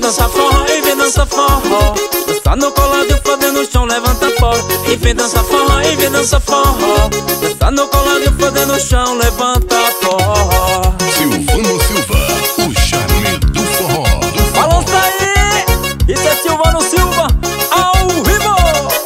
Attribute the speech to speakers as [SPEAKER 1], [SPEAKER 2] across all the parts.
[SPEAKER 1] dançar forró, e vem dançar forró. Dançar no coladinho, fazendo o chão, levanta pó. E vem dançar forró, e vem dançar forró. Dançar no coladinho, fazendo o chão, levanta pó.
[SPEAKER 2] Silvano Silva, o charme do forró.
[SPEAKER 1] Balança aí! Isso é Silvano Silva, ao vivo!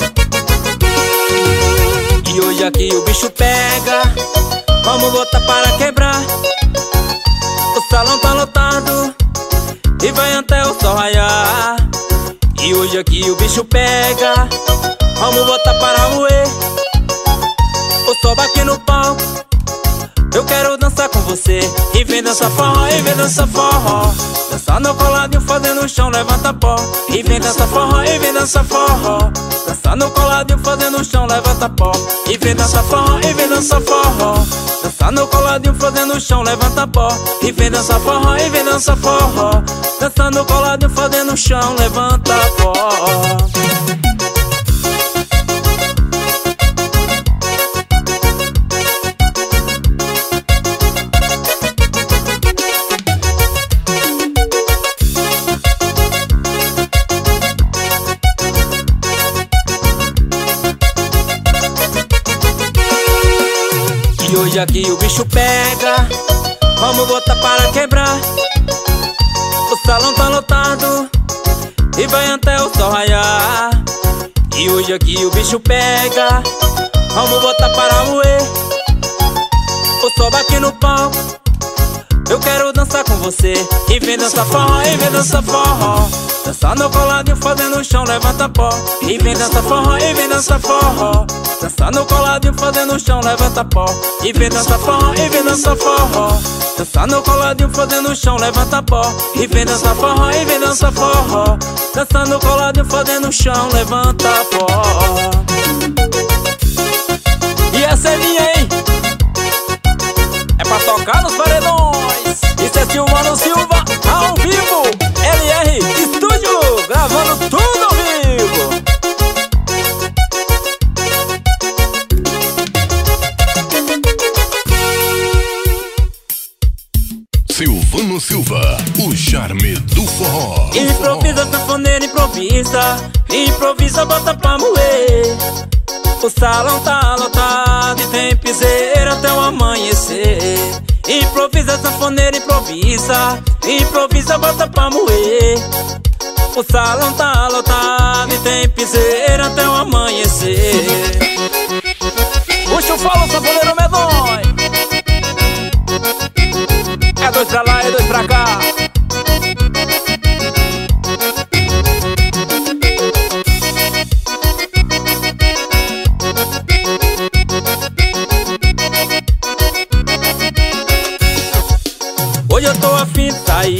[SPEAKER 1] E hoje aqui o bicho pega, vamos botar para quebrar. O salão tá lotado e vai até o sol raiar. E hoje aqui o bicho pega, vamos botar para moer. O sol aqui no palco, eu quero dançar com você. E vem dançar forró, e vem dançar forró. Dançar no coladinho, fazendo o chão, levanta pó. E vem dançar forró, e vem dançar forró. Dançar no coladinho, fazendo o chão, levanta pó. E vem dançar forró, e vem dançar forró. Dançar no coladinho, fazendo o chão, levanta pó. E vem dançar forró, e vem dançar forró. Dançar no coladinho, fazendo o chão, levanta pó. E hoje aqui o bicho pega, vamos botar para quebrar. O salão tá lotado e vai até o sol raiar. E hoje aqui o bicho pega, vamos botar para moer. O sol aqui no palco, eu quero dançar com você. E vem dançar forró, e vem dançar forró. Dançar no coladinho, fazendo o chão, levanta pó. E vem dançar forró, e vem dançar forró. Dançar no coladinho, fazendo o chão, levanta pó. E vem dançar forró, e vem dançar forró. Dançar no coladinho, fazendo o chão, levanta pó. E vem dançar forró, e vem dançar forró. Dançar no coladinho, fazendo o chão, levanta pó. E essa é minha, hein? É pra tocar nos paredões. Isso é Silvano Silva, ao vivo. LR Estúdio, gravando tudo ao vivo.
[SPEAKER 2] Silvano Silva, o charme do forró.
[SPEAKER 1] Improvisa, sanfoneiro, improvisa. Improvisa, bota pra moer. O salão tá lotado e tem piseira até o amanhecer. Improvisa, sanfoneiro, improvisa. Improvisa, bota pra moer. O salão tá lotado e tem piseira até o amanhecer. Puxa o falo, sanfoneiro medonho. É dois pra lá, é dois pra cá. Hoje eu tô afim de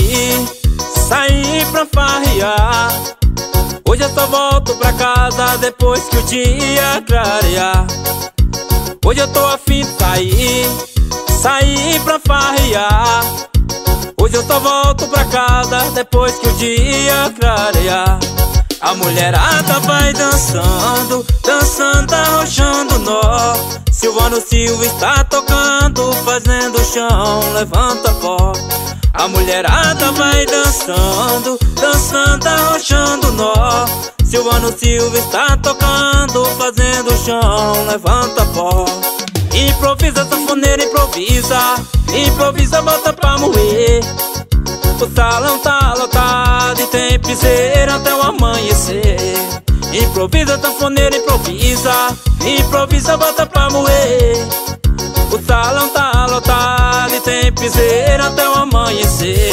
[SPEAKER 1] sair pra farrear. Hoje eu só volto pra casa depois que o dia clarear. Hoje eu tô afim de sair pra farrear. Hoje eu só volto pra casa depois que o dia clarear. A mulherada vai dançando, dançando, arrochando nó. Silvano Silva está tocando, fazendo o chão, levanta pó. A mulherada vai dançando, dançando, arrochando nó. Silvano Silva está tocando, fazendo o chão, levanta pó. Improvisa, sanfoneiro, improvisa. Improvisa, bota pra moer. O salão tá lotado e tem piseira até o amanhecer. Improvisa, sanfoneiro, improvisa. Improvisa, bota pra moer. O salão tá lotado e tem piseira até o amanhecer.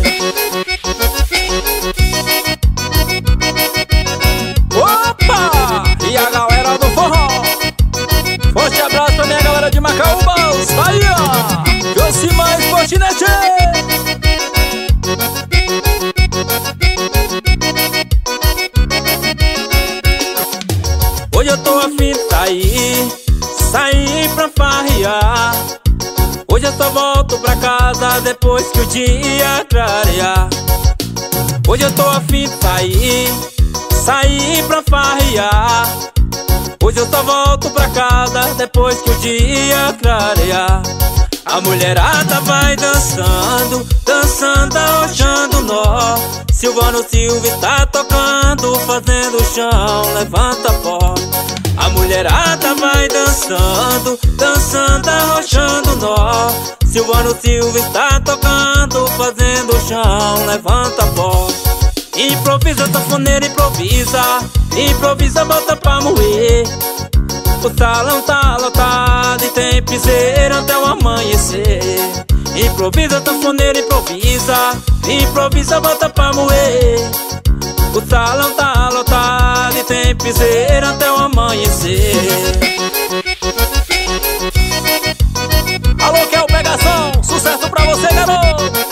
[SPEAKER 1] Opa! E a galera do forró, forte abraço pra minha galera de Macaúbas, Bahia, Josimar Sportinete. Hoje eu tô afim de sair pra farrear. Hoje eu só volto pra casa depois que o dia clarear. Hoje eu tô afim de sair pra farrear. Hoje eu só volto pra casa depois que o dia clarear. A mulherada vai dançando, dançando, arrochando nó. Silvano Silva está tocando, fazendo o chão, levanta pó. A mulherada vai dançando, dançando, arrochando nó. Silvano Silva está tocando, fazendo o chão, levanta pó. Improvisa, sanfoneiro, improvisa, improvisa, bota pra moer. O salão tá lotado e tem piseira até o amanhecer. Improvisa, sanfoneiro, improvisa, improvisa, bota pra moer. O salão tá lotado e tem piseira até o amanhecer. Alô, que é o Pegação, sucesso pra você, garoto.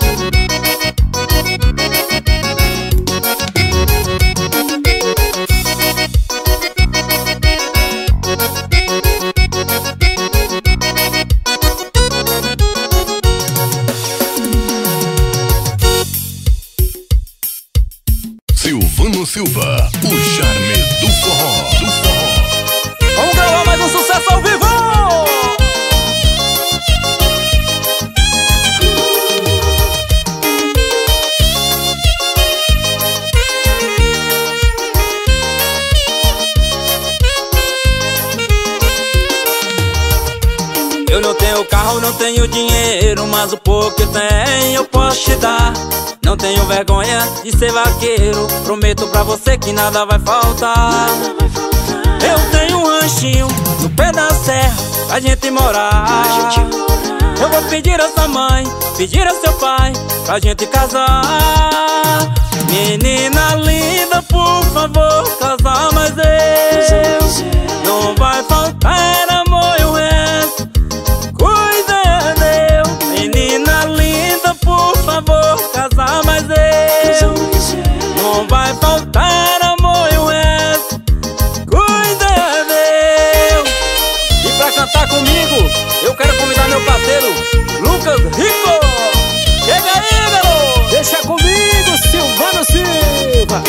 [SPEAKER 2] Silvano Silva, o charme do forró.
[SPEAKER 1] Vamos gravar mais um sucesso ao vivo! Eu não tenho carro, não tenho dinheiro, mas o pouco que eu tenho eu posso te dar. Não tenho vergonha de ser vaqueiro, prometo pra você que nada vai faltar. Eu tenho um ranchinho no pé da serra pra gente morar. Eu vou pedir a sua mãe, pedir a seu pai pra gente casar. Menina linda, por favor, casar, mas eu não vai faltar amor e o resto cuida eu. Menina linda, por favor, casar, mas eu não vai faltar amor e o resto cuida eu. E pra cantar comigo eu quero convidar meu parceiro Lucas Rico. Chega aí, garoto!
[SPEAKER 3] Deixa comigo, Silvano Silva.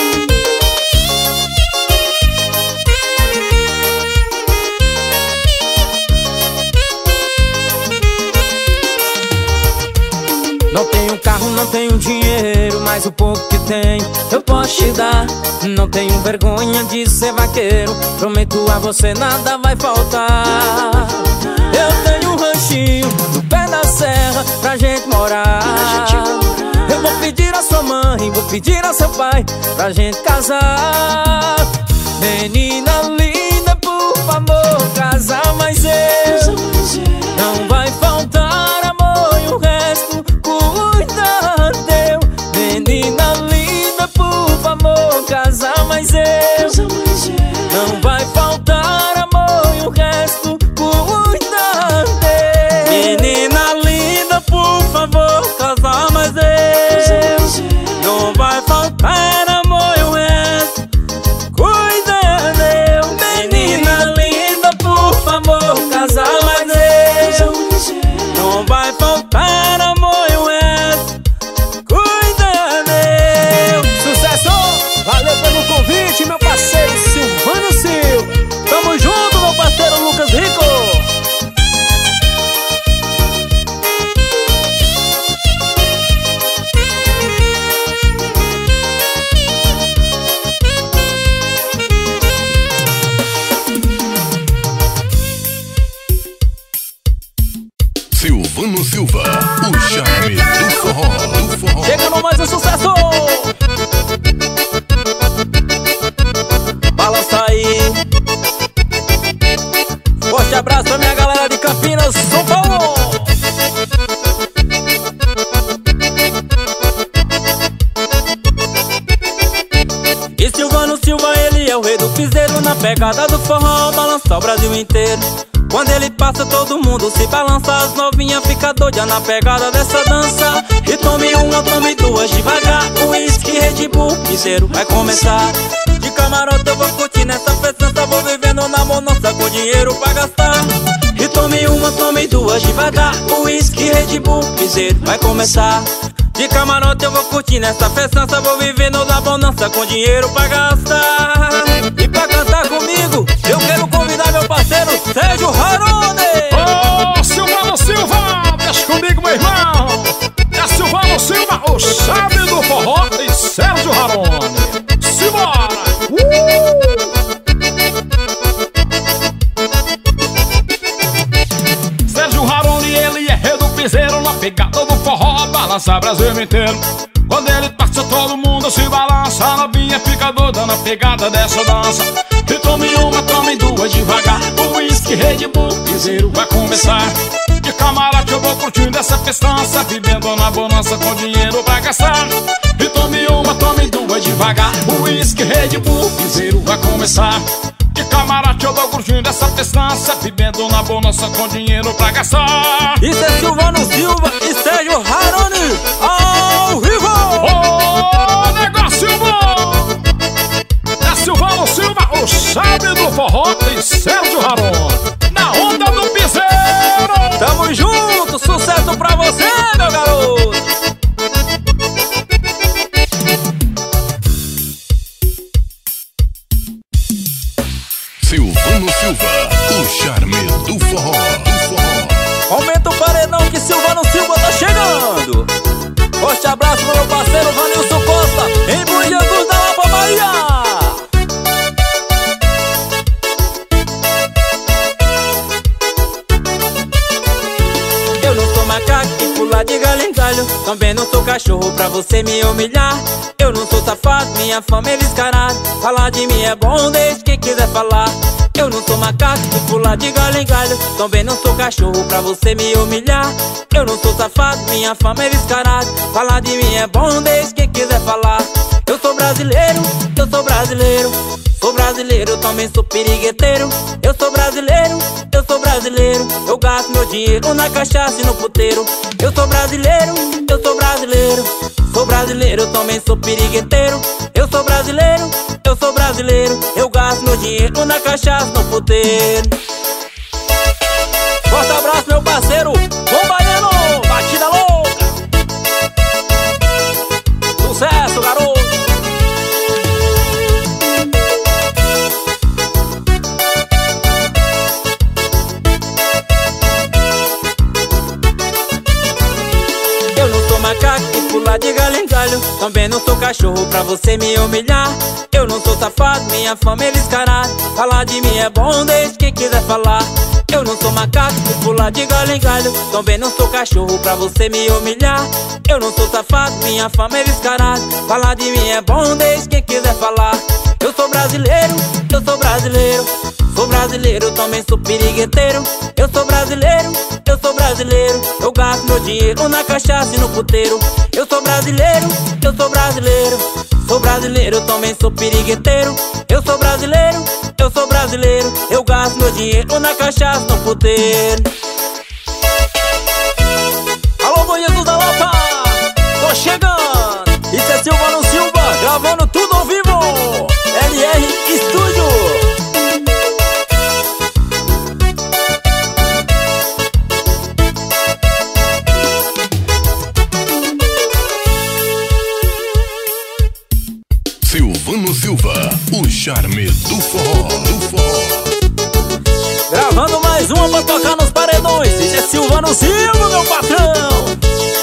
[SPEAKER 1] Não tenho carro, não tenho dinheiro, mas o pouco que tenho eu posso te dar. Não tenho vergonha de ser vaqueiro, prometo a você nada vai faltar. Eu tenho um ranchinho no pé da serra pra gente morar. Eu vou pedir a sua mãe, vou pedir a seu pai pra gente casar. Menina linda, por favor, casar, mas eu não vai faltar amor e o resto cuida teu. Menina linda, por favor, casar, mas eu não vai faltar amor e o resto cuida teu. Menina linda, por favor, casar, mas eu não vai faltar amor e o resto cuida teu. Menina linda, por favor, casar, mas eu não vai faltar amor e o resto cuida teu.
[SPEAKER 3] Sucesso! Valeu pelo convite, meu parceiro Silvano Silva.
[SPEAKER 1] Tamo junto, meu parceiro Lucas Rico.
[SPEAKER 2] Silvano Silva, o charme do forró.
[SPEAKER 1] Chegando mais um sucesso. Balança aí. Forte abraço pra minha galera de Campinas, São Paulo. E Silvano Silva, ele é o rei do piseiro, na pegada do forró, balança o Brasil inteiro. Quando ele passa todo mundo se balança, as novinhas ficam doidas na pegada dessa dança. E tome uma, tome duas devagar, o uísque, Red Bull, piseiro vai começar. De camarote eu vou curtir nessa festança, vou vivendo na bonança com dinheiro pra gastar. E tome uma, tome duas devagar, o uísque, Red Bull, piseiro vai começar. De camarote eu vou curtir nessa festança, vou vivendo na bonança com dinheiro pra gastar. E pra cantar comigo eu quero convidar meu parceiro Sérgio Harone.
[SPEAKER 3] Ô, Silvano Silva, deixa comigo, meu irmão. É Silvano Silva, o chave do forró.
[SPEAKER 4] balança Brasil inteiro. Quando ele passa todo mundo se balança. A novinha fica doida na pegada dessa dança. E tome uma, tome duas devagar. O uísque, Red Bull, piseiro vai começar. De camarote eu vou curtindo essa festança, vivendo na bonança com dinheiro pra gastar. E tome uma, tome duas devagar. O uísque, Red Bull, piseiro vai começar. De camarote eu vou curtindo essa festança, vivendo na bonança com dinheiro pra gastar.
[SPEAKER 1] Isso é Silvano Silva e Sérgio Haroni ao vivo!
[SPEAKER 4] Ô, negócio bom! É Silvano Silva, o chave do forró, e Sérgio Haroni na onda do piseiro.
[SPEAKER 1] Tamo junto, sucesso pra você, meu garoto!
[SPEAKER 2] Silvano Silva, o charme do forró.
[SPEAKER 1] Aumenta o paredão que Silvano Silva tá chegando. Forte abraço pro meu parceiro Vanilson Costa, em Bom Jesus da Lapa, Bahia. Eu não sou macaco que pula de galho em galho, também não sou cachorro pra você me humilhar. Eu não sou safado, minha fama é descarada. Falar de mim é bom, deixe quem quiser falar. Eu não sou macaco que pula de galho em galho, também não sou cachorro pra você me humilhar. Eu não sou safado, minha fama é descarada. Falar de mim é bom, deixe quem quiser falar. Eu sou brasileiro, eu sou brasileiro. Sou brasileiro, também sou pirigueteiro. Eu sou brasileiro, eu sou brasileiro. Eu gasto meu dinheiro na cachaça e no puteiro. Eu sou brasileiro, eu sou brasileiro. Sou brasileiro, também sou pirigueteiro. Eu sou brasileiro, eu sou brasileiro. Eu gasto meu dinheiro na cachaça e no puteiro. Forte abraço, meu parceiro Bombaiano, batida louca. Sucesso, garoto. Macaco que pula de galho em galho, também não sou cachorro pra você me humilhar. Eu não sou safado, minha fama é descarada. Falar de mim é bom, deixe quem quiser falar. Eu não sou macaco que pula de galho em galho, também não sou cachorro pra você me humilhar. Eu não sou safado, minha fama é descarada. Falar de mim é bom, deixe quem quiser falar. Eu sou brasileiro, eu sou brasileiro. Sou brasileiro, também sou pirigueteiro. Eu sou brasileiro, eu sou brasileiro. Eu gasto meu dinheiro na cachaça e no puteiro. Eu sou brasileiro, eu sou brasileiro. Sou brasileiro, também sou pirigueteiro. Eu sou brasileiro, eu sou brasileiro. Eu gasto meu dinheiro na cachaça e no puteiro. Alô, Bom Jesus da Lapa, tô chegando. Isso é Silvano Silva, gravando tudo ao vivo. LR Estúdio.
[SPEAKER 2] Silvano Silva, o charme do forró.
[SPEAKER 1] Gravando mais uma pra tocar nos paredões. Esse é Silvano Silva, meu patrão.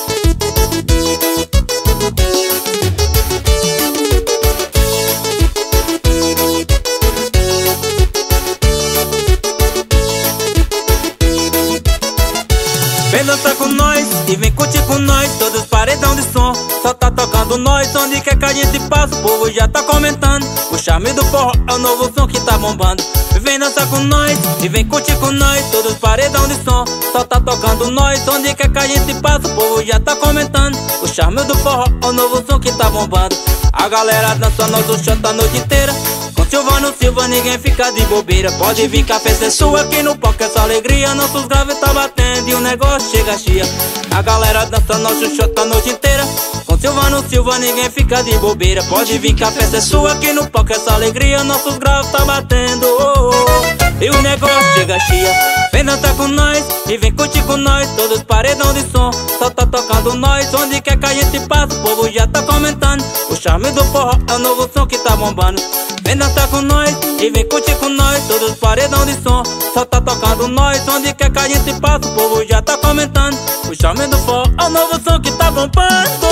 [SPEAKER 1] Vem dançar com nós e vem curtir com nós. Todos os paredão de som, só tá tocando nós. Onde quer que a gente passa, o povo já tá comentando. O charme do forró é o novo som que tá bombando. Vem dançar com nós e vem curtir com nós. Todos os paredão de som, só tá tocando nós. Onde quer que a gente passa, o povo já tá comentando. O charme do forró é o novo som que tá bombando. A galera dança nosso shot a noite inteira. Com Silvano Silva ninguém fica de bobeira. Pode vir que a festa é sua, aqui no palco é só alegria. Nossos graves tá batendo e o negócio chega chia. A galera dança nosso shot a noite inteira. Com Silvano Silva ninguém fica de bobeira. Pode vir que a festa é sua, aqui no palco é só alegria. Nossos graves tá batendo, oh, oh, e o negócio chega chia. Vem dançar com nós e vem curtir com nós. Todos os paredão de som, só tá tocando nós. Onde quer que a gente passa, o povo já tá comentando. O charme do forró é o novo som que tá bombando. Vem dançar com nós e vem curtir com nós. Todos os paredão de som, só tá tocando nós. Onde quer que a gente passa, o povo já tá comentando. O charme do forró é o novo som que tá bombando.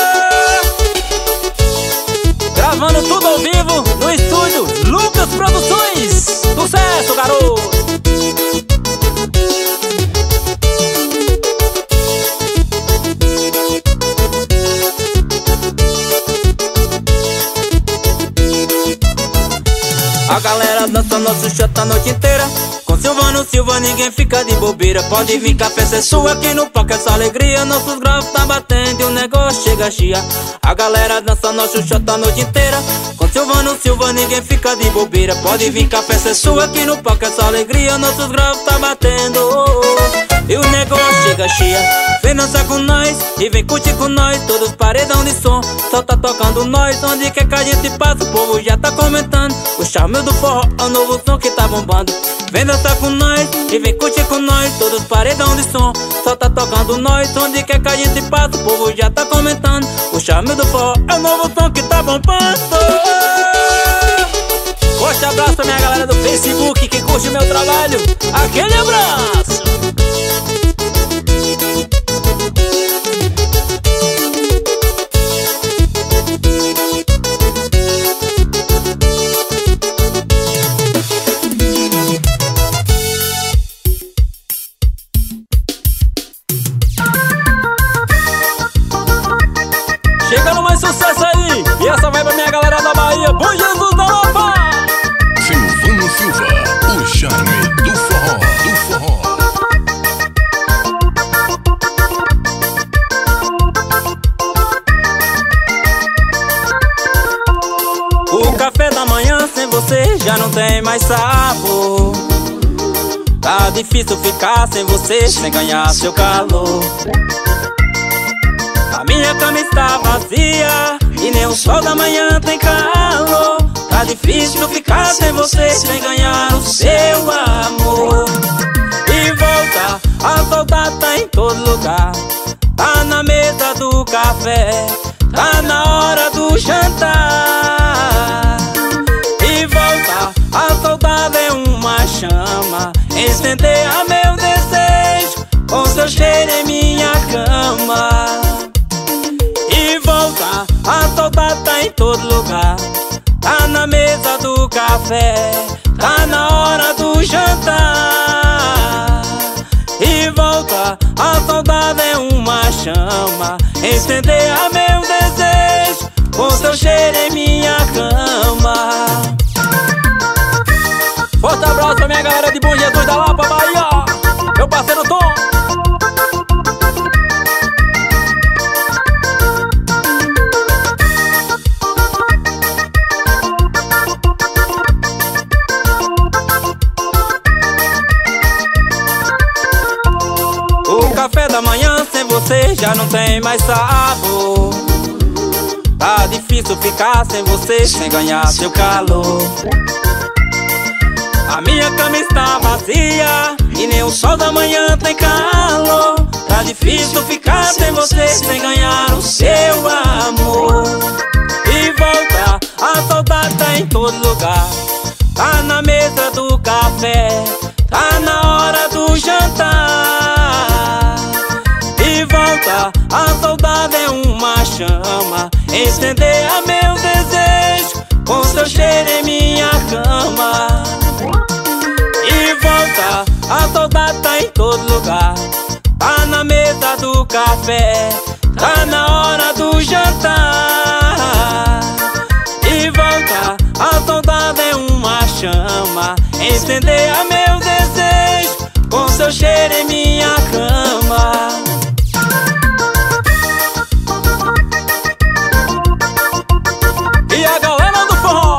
[SPEAKER 1] Gravando tudo ao vivo no estúdio Lucas Produções. Sucesso, garoto! A galera dança nosso shot a noite inteira. Com Silvano Silva ninguém fica de bobeira. Pode vir que a festa é sua, aqui no palco essa alegria. Nossos graves tá batendo e o negócio chega chia. A galera dança nosso shot a noite inteira. Com Silvano Silva ninguém fica de bobeira. Pode vir que a festa é sua, aqui no palco essa alegria. Nossos graves tá batendo e o negócio chega chia. Vem dançar com nós e vem curtir com nós. Todos paredão de som, só tá tocando nós. Onde quer que a gente passa, o povo já tá comentando. O charme do forró é o novo som que tá bombando. Vem dançar com nós e vem curtir com nós. Todos paredão de som, só tá tocando nós. Onde quer que a gente passa, o povo já tá comentando. O charme do forró é o novo som que tá bombando. Forte abraço pra minha galera do Facebook que curte o meu trabalho. Aquele abraço! Chegando mais sucesso aí. E essa vai pra minha galera da Bahia. Bom Jesus da Lapa!
[SPEAKER 2] Silvano Silva, o charme do forró, do forró.
[SPEAKER 1] O café da manhã sem você já não tem mais sabor. Tá difícil ficar sem você, sem ganhar seu calor. A minha cama está vazia e nem o sol da manhã tem calor. Tá difícil ficar sem você, sem ganhar o seu amor. E volta, a saudade tá em todo lugar. Tá na mesa do café, tá na hora do jantar. E volta, a saudade é uma chama, incendeia meu desejo com seu cheiro em minha cama. E volta, a saudade tá em todo lugar. Tá na mesa do café, tá na hora do jantar. E volta, a saudade é uma chama, incendeia meu desejo com seu cheiro em minha cama. Forte abraço pra minha galera de Bom Jesus da Lapa, Bahia. Meu parceiro Tom. O café da manhã sem você já não tem mais sabor. Tá difícil ficar sem você, sem ganhar seu calor. A minha cama está vazia e nem o sol da manhã tem calor. Tá difícil ficar sem você, sem ganhar o seu amor. E volta, a saudade tá em todo lugar. Tá na mesa do café, tá na hora do jantar. E volta, a saudade é uma chama, incendeia meu desejo com seu cheiro em minha cama. E volta, a saudade tá em todo lugar. Tá na mesa do café, tá na hora do jantar. E volta, a saudade é uma chama, incendeia meu desejo com seu cheiro em minha cama. E a galera do forró.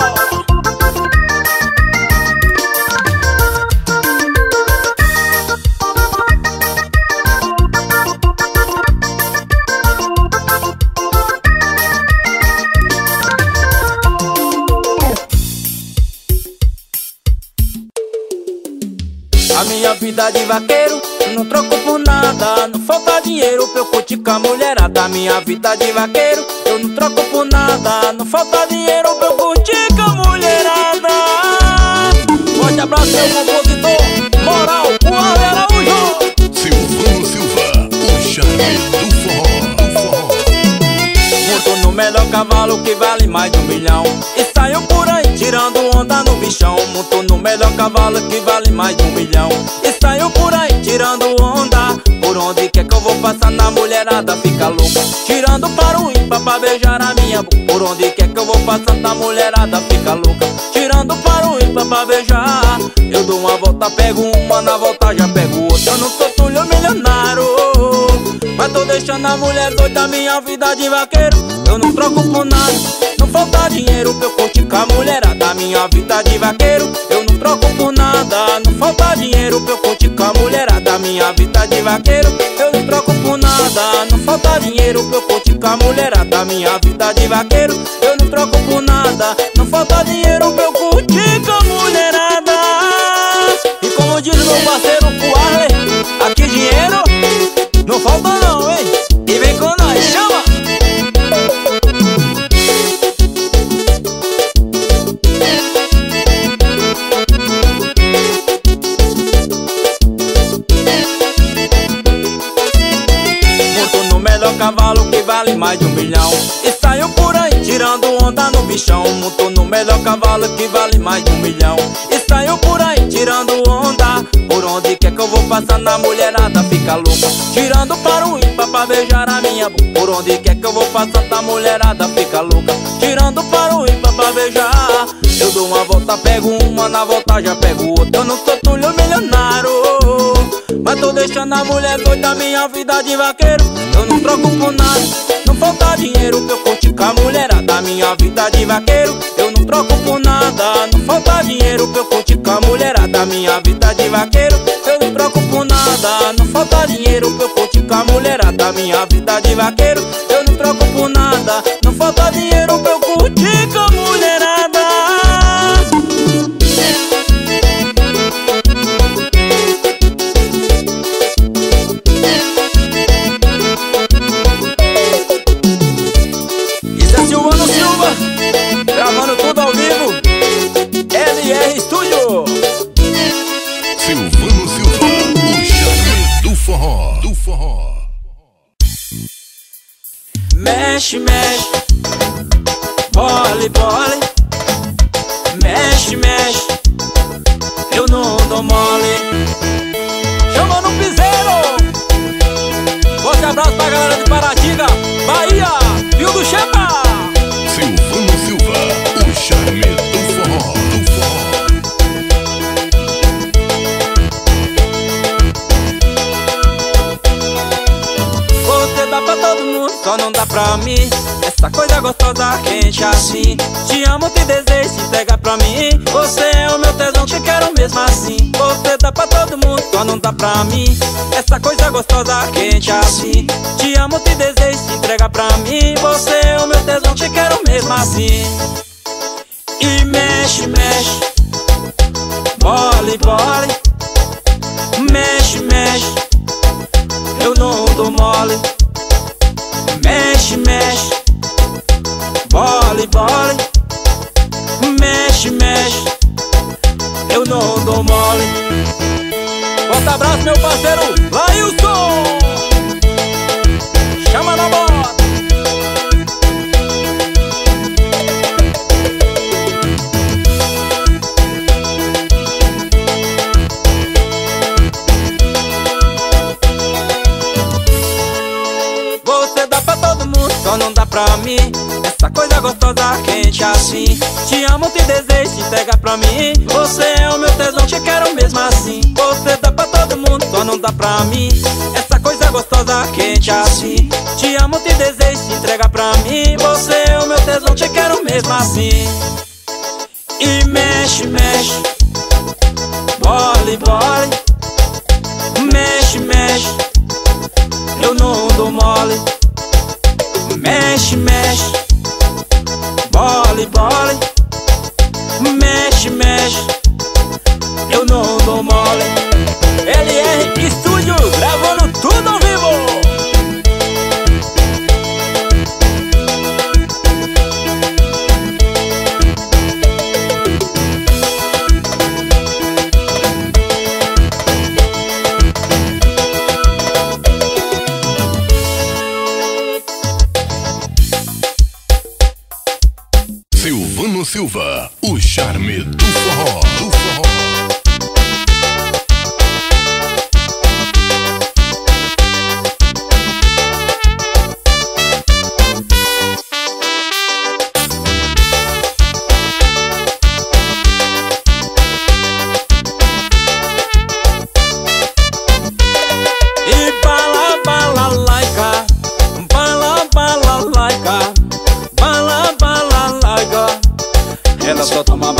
[SPEAKER 1] A minha vida de vaqueiro não troco por nada. Não falta dinheiro pra eu curtir com a mulherada. A minha vida de vaqueiro eu não troco por nada. Não falta dinheiro pra eu curtir com a mulherada. Forte abraço, meu compositor Moral, o Ale Araújo.
[SPEAKER 2] Silvano Silva, o charme do forró, do forró.
[SPEAKER 1] Monto no melhor cavalo que vale mais de 1 milhão e saio por aí tirando onda no bichão. Monto no melhor cavalo que vale mais de 1 milhão e saio por aí tirando onda. Por onde quer que eu vou passando a mulherada fica louca, tirando para o ímpar pra beijar a minha boca. Por onde quer que eu vou passando a mulherada fica louca, tirando para o ímpar ímpa pra beijar. Eu dou uma volta, pego uma, na volta já pego outra. Eu não sou Túlio milionário, mas tô deixando a mulher doida, minha vida de vaqueiro. Eu não troco por nada, não falta dinheiro pra eu curtir com a mulherada. Minha vida de vaqueiro, eu não troco por nada. Não falta dinheiro pra eu curtir com a mulherada. Minha vida de vaqueiro, eu não troco por nada. Não falta dinheiro pra eu curtir com a mulherada. Minha vida de vaqueiro, eu não troco por nada. Não falta dinheiro pra eu curtir com a mulherada. E como diz meu parceiro Arley, aqui dinheiro não falta não, hein? E vem com nós, chama! Monto no melhor cavalo que vale mais de 1 milhão e saio por aí tirando onda no bichão. Monto no melhor cavalo que vale mais de 1 milhão e saio por aí tirando onda. Por onde quer que eu vou passar na mulherada fica louca, tirando para o ímpar pra beijar a minha boca. Por onde quer que eu vou passar na mulherada fica louca, tirando para o ímpar pra beijar. Eu dou uma volta, pego uma, na volta já pego outra. Eu não sou Túlio milionário, mas tô deixando a mulher doida, minha vida de vaqueiro. Eu não troco por nada, não falta dinheiro pra eu curtir com a mulherada. Minha vida de vaqueiro, eu não troco por nada. Não falta dinheiro pra eu curtir com a mulherada. Minha vida de vaqueiro, eu não troco por nada. Não falta dinheiro pra eu curtir com a mulherada. Minha vida de vaqueiro, eu não troco por nada. Não falta dinheiro pra eu curtir com a mulherada. Isso é Silvano Silva, gravando tudo ao vivo, LR Studio.
[SPEAKER 2] Silvano Silva, o charme do forró.
[SPEAKER 1] Mexe, mexe, bole, bole. Mexe, mexe, eu não dou mole. Chama no piseiro. Forte abraço pra galera de Paratinga, Bahia, Rio do Chepa.
[SPEAKER 2] Silvano Silva, o charme do forró.
[SPEAKER 1] Você dá pra todo mundo, só não dá pra mim. Essa coisa gostosa, quente assim. Te amo, te desejo, se entrega pra mim. Você é o meu tesão, te quero mesmo assim. Você dá pra todo mundo, só não dá pra mim. Essa coisa gostosa, quente assim. Te amo, te desejo, se entrega pra mim. Você é o meu tesão, te quero mesmo assim. E mexe, mexe, bole, bole. Mexe, mexe, eu não dou mole. Mexe, mexe, bole, bole. Mexe, mexe, eu não dou mole. Forte abraço, meu parceiro Lailson. Chama na bota. Você dá pra todo mundo, só não dá pra mim. Essa coisa gostosa, quente assim. Te amo, te desejo, se entrega pra mim. Você é o meu tesão, te quero mesmo assim. Você dá pra todo mundo, só não dá pra mim. Essa coisa gostosa, quente assim. Te amo, te desejo, se entrega pra mim. Você é o meu tesão, te quero mesmo assim. E mexe, mexe, bole, bole. Mexe, mexe, eu não dou mole. Mexe, mexe, bole, bole. Mexe, mexe, eu não dou mole. LR Studio, gravando tudo ao vivo.
[SPEAKER 2] Silvano Silva, o charme do forró.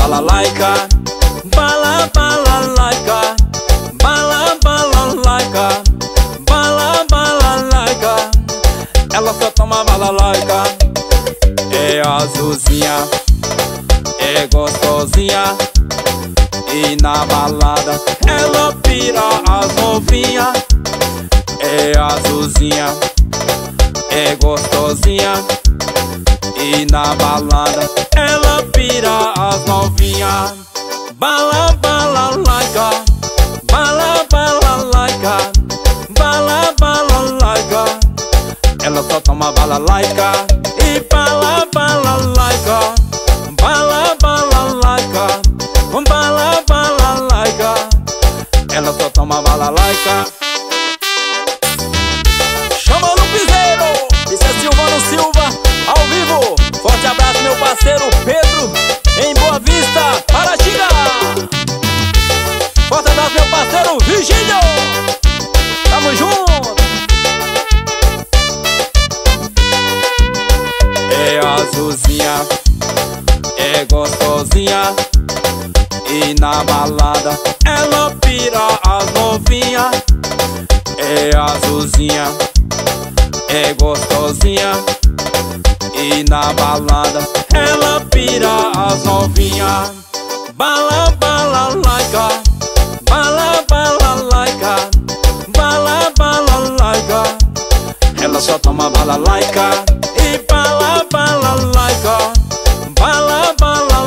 [SPEAKER 1] balalaica. Bala, balalaica. Bala, balalaica. Bala, balalaica. Ela só toma balalaica. É azulzinha, é gostosinha. E na balada ela pira as novinha. É azulzinha, é gostosinha. E na balada ela pira as novinha. Bala, balalaica. Bala, balalaica. Bala, balalaica. Ela só toma balalaica. E bala, balalaica. Bala, balalaica. Bala, balalaica. Ela só toma balalaica.
[SPEAKER 3] Chama no piseiro. Esse é Silvano Silva, ao vivo. Forte abraço, meu parceiro Pedro, em Boa Vista, Paratinga. Forte abraço, meu parceiro Virgínio. Tamo junto.
[SPEAKER 1] É azulzinha, é gostosinha. E na balada ela pira as novinha. É azulzinha, é gostosinha. E na balada ela pira as novinha. Bala, balalaica. Bala, balalaica. Bala, balalaica. Ela só toma balalaica. E bala, balalaica. Bala,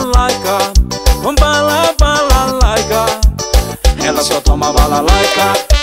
[SPEAKER 1] balalaica. Bala, balalaica. Ela só toma balalaica.